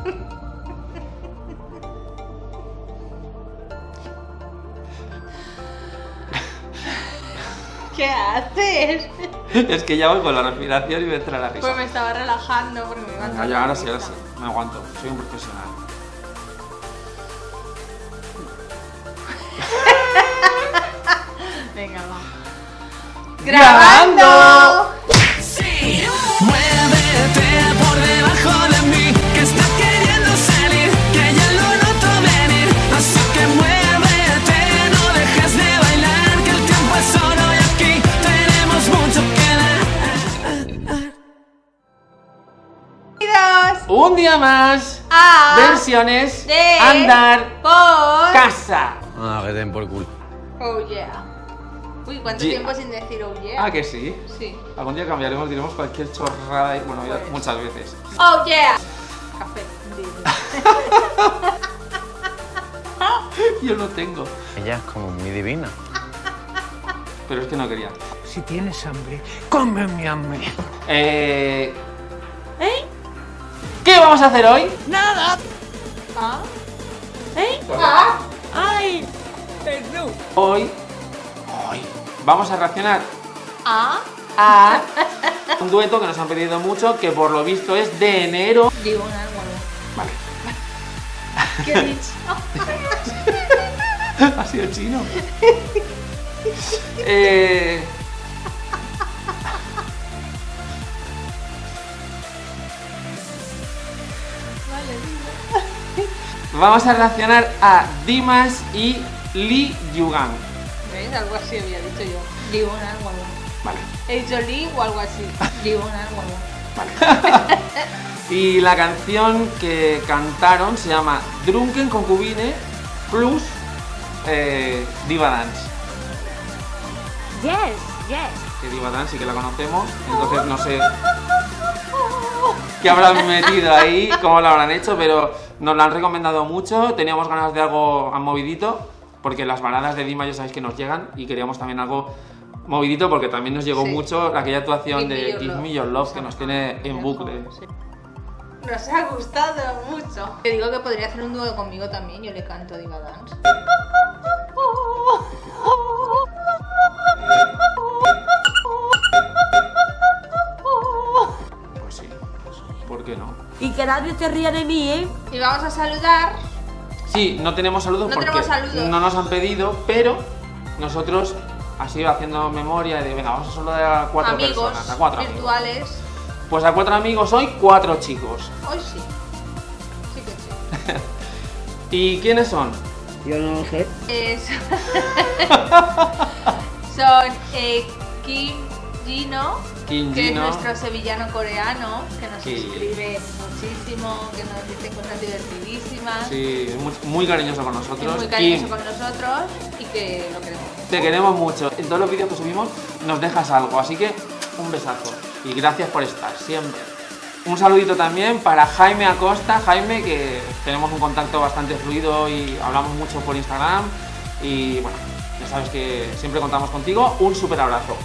¿Qué haces? Es que ya voy con la respiración y me entra la risa. Pues me estaba relajando porque me iba a entrar Ya, la ahora sí, risa. ahora sí. Me aguanto. Soy un profesional. Venga, va. ¡Grabando! Sí, muévete por debajo de mí, que está queriendo salir, que ya lo noto venir. Así que muévete, no dejes de bailar, que el tiempo es oro y aquí tenemos mucho que dar. Bienvenidos Un día más. a Versiones de andar por casa. Ah, que den por culo. Oh yeah. Uy, ¿cuánto Yeah. tiempo sin decir oh yeah? Ah, que sí. Sí. Algún día cambiaremos, diremos cualquier chorrada y bueno, ya Pues. muchas veces. Oh yeah. Café. Yo lo tengo, Ella es como muy divina. pero es que no quería. Si tienes hambre, come mi hambre. ¿Eh? ¿Qué vamos a hacer hoy? Nada. ¿Ah? ¿Eh? ¿Ah? Ay, perdón. Hoy vamos a reaccionar ¿Ah? a un dueto que nos han pedido mucho, que por lo visto es de enero. Digo un árbol. Vale, ¿Qué he dicho? ha sido chino. Vale, dilo. Vamos a reaccionar a Dimas y Lee Yugang. ¿Ves? Algo así había dicho yo. Digo un árbol. Vale, He dicho Lee o algo así. Digo un árbol. vale. Y la canción que cantaron se llama Drunken Concubine plus Diva Dance. Yes, yes. Que Diva Dance sí que la conocemos, entonces no sé qué habrán metido ahí, cómo lo habrán hecho, pero nos la han recomendado mucho. Teníamos ganas de algo movidito, porque las baladas de Dima ya sabéis que nos llegan, y queríamos también algo movidito porque también nos llegó Sí. mucho aquella actuación Give me de your Give love. Me Your Love que nos tiene en bucle. Sí. Nos ha gustado mucho. Te digo que podría hacer un dúo conmigo también. Yo le canto Diva Dance. Pues sí, ¿por qué no? Y que nadie se ría de mí, ¿eh? Y vamos a saludar. Sí, no tenemos saludos No porque tenemos saludos. no nos han pedido, pero nosotros, así haciendo memoria de, venga, vamos a saludar a cuatro Amigos personas, a cuatro amigos. virtuales. Pues a cuatro amigos hoy, cuatro chicos. Hoy sí. Sí que sí. ¿Y quiénes son? Yo no lo sé. Son Kim Gino, Kim que Gino. es nuestro sevillano coreano, que nos Sí. escribe muchísimo, que nos dice cosas divertidísimas. Sí, es muy cariñoso con nosotros. Es muy cariñoso Kim, con nosotros y que lo queremos. te queremos mucho. En todos los vídeos que subimos nos dejas algo, así que un besazo. Y gracias por estar siempre. Un saludito también para Jaime Acosta. Jaime, que tenemos un contacto bastante fluido y hablamos mucho por Instagram. Y bueno, ya sabes que siempre contamos contigo. Un súper abrazo.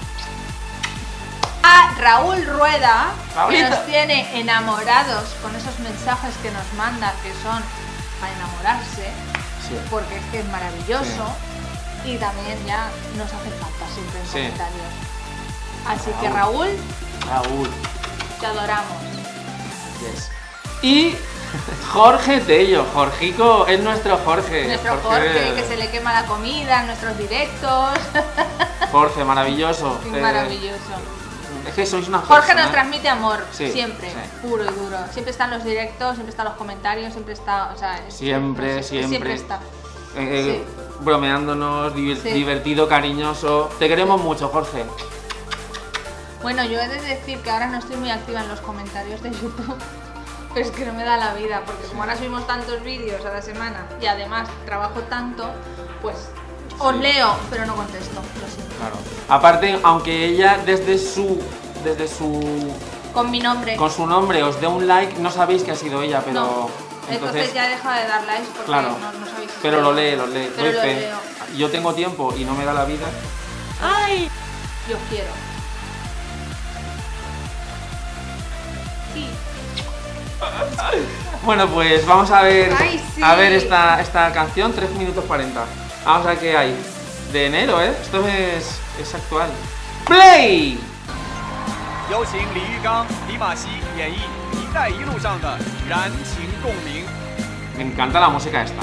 A Raúl Rueda, Raulito. que nos tiene enamorados con esos mensajes que nos manda, que son para enamorarse, Sí. porque es que es maravilloso. Y también ya nos hace falta siempre en Sí. comentarios. Así que Raúl, Raúl. te adoramos. Yes. Y Jorge Tello. Jorgico es nuestro Jorge. Nuestro Jorge, que se le quema la comida en nuestros directos. Jorge, maravilloso. Es maravilloso. Es que sois una Jorge persona- nos transmite amor, Sí, siempre, sí. puro y duro. Siempre está en los directos, siempre está en los comentarios, siempre está, o sea, Siempre, no sé, siempre. siempre está. Bromeándonos, Sí. divertido, cariñoso. Te queremos mucho, Jorge. Bueno, yo he de decir que ahora no estoy muy activa en los comentarios de YouTube, pero es que no me da la vida, porque como ahora subimos tantos vídeos a la semana y además trabajo tanto, pues os Sí. leo, pero no contesto, lo siento. Claro. Aparte, aunque ella desde su Con mi nombre. con su nombre os dé un like, no sabéis que ha sido ella, pero No. Entonces ya he dejado de dar likes porque claro. no sabéis. Pero lo lee, Pero doy lo fe. leo. Yo tengo tiempo y no me da la vida. ¡Ay! Yo os quiero. Sí. Bueno, pues vamos a ver, Ay, sí. esta canción, 3 minutos 40. Vamos a ver qué hay. De enero, ¿eh? Esto es actual. ¡Play! 有请李玉刚、李玛熙演绎《一带一路》上的燃情共鸣。 Me encanta la música esta.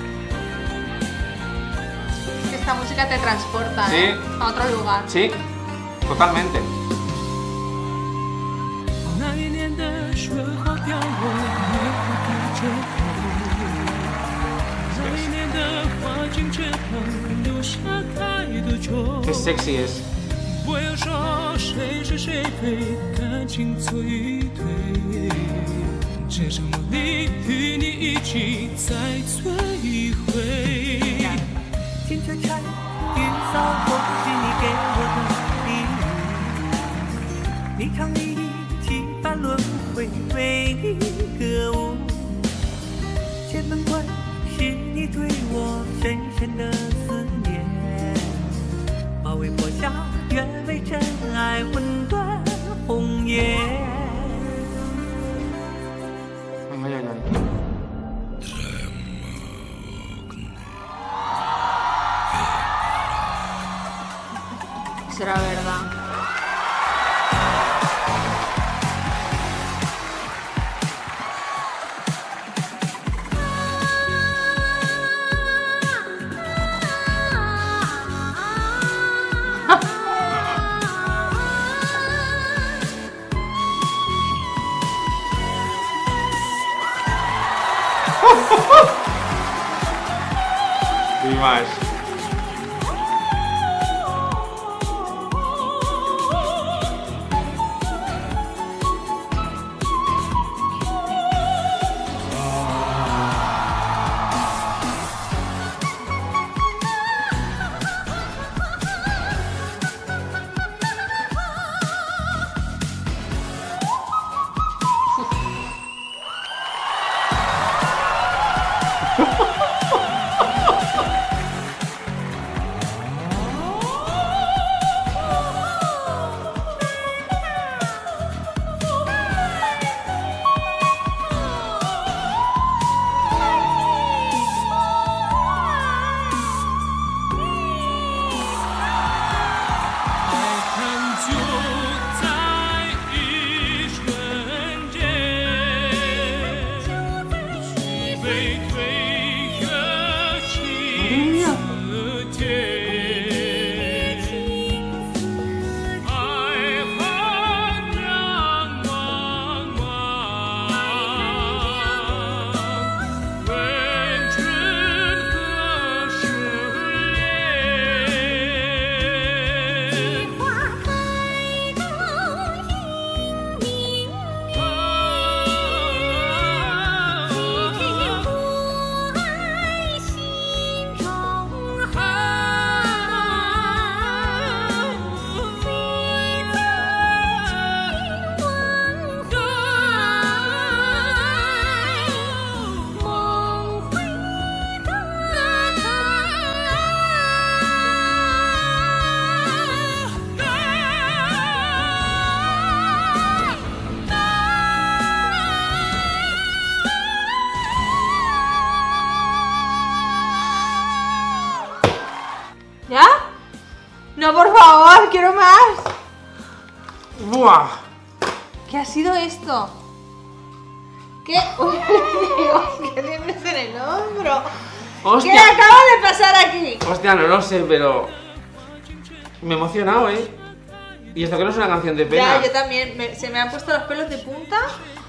Es que esta música te transporta, Sí. ¿eh? A otro lugar. Sí, totalmente. 那一年的雪花掉落，梅花开着头。那一年的花径却旁留下太多愁。 Qué sexy es. 不要说谁是谁非，感情催退。这场梦里与你一起再摧毁。 清澈彩云扫过，是你给我的礼物。你唱你几番轮回，为你歌舞。千门关是你对我深深的思念。马嵬坡下，愿为真爱魂断红颜。 Ay, ay, ay. Será verdad. Y más. ¿Ya? No, por favor, quiero más. ¡Buah! ¿Qué ha sido esto? ¿Qué? ¡Uy, Dios! ¿Qué tienes en el hombro? ¡Hostia! ¿Qué acaba de pasar aquí? Hostia, no lo sé, pero... Me he emocionado, ¿eh? Y esto que no es una canción de pena. Ya, yo también. Se me han puesto los pelos de punta.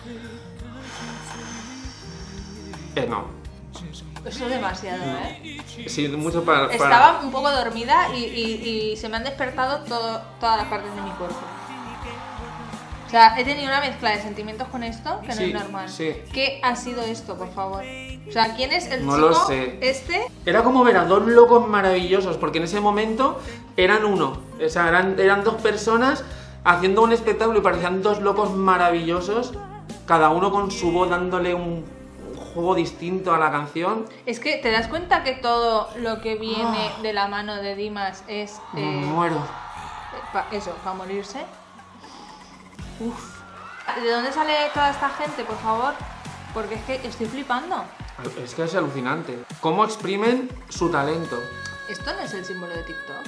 No. Eso es demasiado, ¿eh? Sí, mucho para... Estaba un poco dormida y se me han despertado todas las partes de mi cuerpo. O sea, he tenido una mezcla de sentimientos con esto que no Sí, es normal. sí. ¿Qué ha sido esto, por favor? O sea, ¿quién es el No chico lo sé. este? Era como ver a dos locos maravillosos, porque en ese momento eran uno. O sea, eran dos personas haciendo un espectáculo y parecían dos locos maravillosos, cada uno con su voz dándole un juego distinto a la canción. Es que te das cuenta que todo lo que viene de la mano de Dimas es... Me muero. Para morirse. Uf. ¿De dónde sale toda esta gente, por favor? Porque es que estoy flipando. Es que es alucinante. ¿Cómo exprimen su talento? ¿Esto no es el símbolo de TikTok?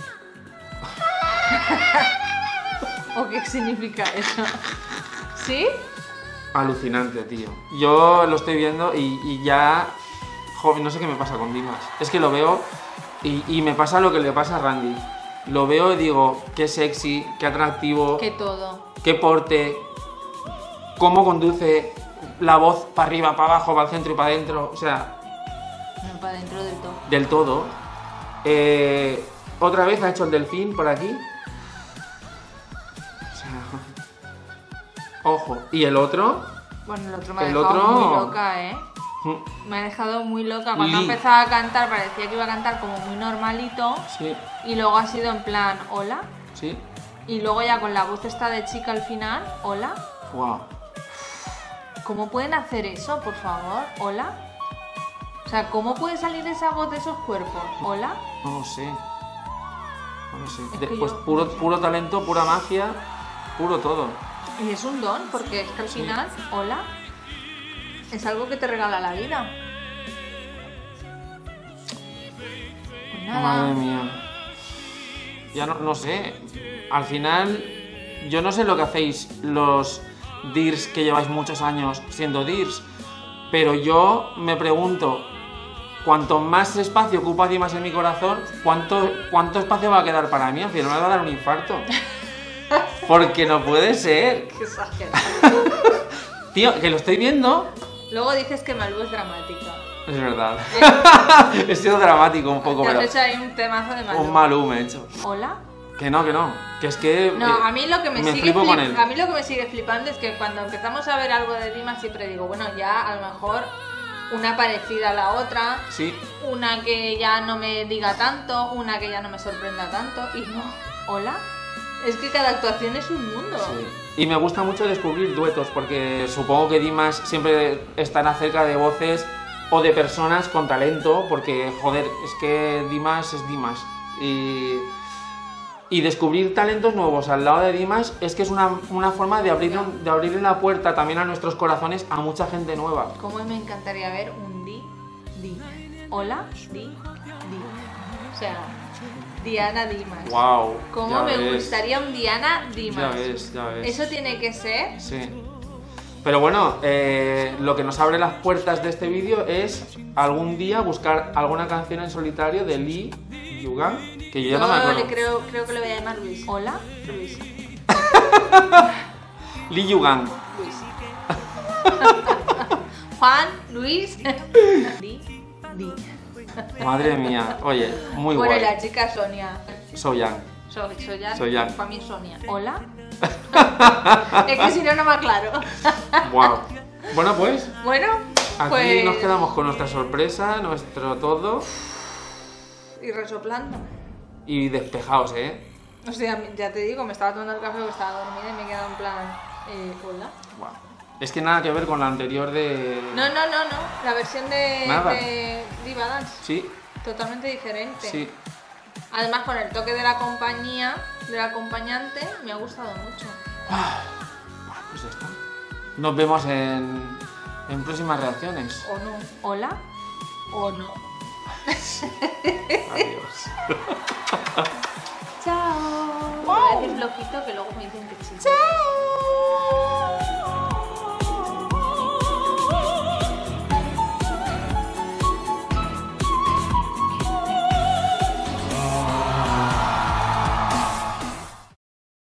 ¿O qué significa eso? ¿Sí? Alucinante, tío. Yo lo estoy viendo y ya... Joder, no sé qué me pasa con Dimas. Es que lo veo y me pasa lo que le pasa a Randy. Lo veo y digo, qué sexy, qué atractivo, Que todo. qué porte, cómo conduce la voz para arriba, para abajo, para el centro y para adentro. O sea, No, para dentro del todo. del todo. Otra vez ha hecho el delfín por aquí. O sea, ojo. Y el otro... Bueno, el otro me ha El dejado otro- muy loca, ¿eh? Me ha dejado muy loca. Cuando ha Lee. empezado a cantar parecía que iba a cantar como muy normalito. Sí, Y luego ha sido en plan, hola. sí. Y luego ya con la voz esta de chica al final, hola. Wow. ¿Cómo pueden hacer eso, por favor? Hola. O sea, ¿cómo puede salir esa voz de esos cuerpos? Hola. No lo sé. No lo sé. Es que Pues yo- puro talento, pura magia, puro todo. Y es un don, porque es que al final, hola, es algo que te regala la vida. Pues nada. Madre mía. Ya no sé. Al final, yo no sé lo que hacéis los DIRs que lleváis muchos años siendo DIRs, pero yo me pregunto, cuanto más espacio ocupa Dimas en mi corazón, ¿cuánto espacio va a quedar para mí? Al final me va a dar un infarto. Porque no puede ser. Qué exagerado. Tío, que lo estoy viendo. Luego dices que Malú es dramática. Es verdad. He sido dramático un poco, Te has pero hecho ahí un temazo de Malú. un Malú me he hecho. Hola. Que no. Que es que... No, a mí lo que me sigue flipo con él. a mí lo que me sigue flipando es que cuando empezamos a ver algo de Dimas siempre digo, bueno, ya a lo mejor una parecida a la otra, Sí, una que ya no me diga tanto, una que ya no me sorprenda tanto y no, hola. Es que cada actuación es un mundo. sí. Y me gusta mucho descubrir duetos, porque supongo que Dimas siempre estará cerca de voces o de personas con talento, porque, joder, es que Dimas es Dimas. Y descubrir talentos nuevos al lado de Dimas es que es una forma de abrirle la puerta también a nuestros corazones a mucha gente nueva. Como me encantaría ver un di. Hola, di. O sea, Diana Dimas. ¡Wow! Cómo me gustaría un Diana Dimas. Ya ves. Eso tiene que ser. Sí. Pero bueno, lo que nos abre las puertas de este vídeo es algún día buscar alguna canción en solitario de Lee Yugang, que yo ya no me acuerdo. creo que le voy a llamar Luis. Hola, Luis. Lee Yugang. Luis. Juan, Luis. Di. Madre mía. Oye, muy Bueno, y guay. la chica Sonia. Soyang. Soyan. Para mí Sonia. Hola. Es que si no, no me aclaro. Wow. Bueno, pues Bueno, aquí pues. nos quedamos con nuestra sorpresa, nuestro todo Y resoplando. y despejados, ¿eh? O sea, ya te digo, me estaba tomando el café porque estaba dormida y me he quedado en plan. Hola. Wow. Es que nada que ver con la anterior de... No. La versión de Nada. Diva Dance. Sí, Totalmente diferente. sí. Además, con el toque de la compañía, del acompañante, me ha gustado mucho. Bueno, pues ya está. Nos vemos en próximas reacciones. ¿O no? ¿Hola? ¿O no? Adiós. Chao. Voy a decir flojito que luego me dicen que sí. Chao.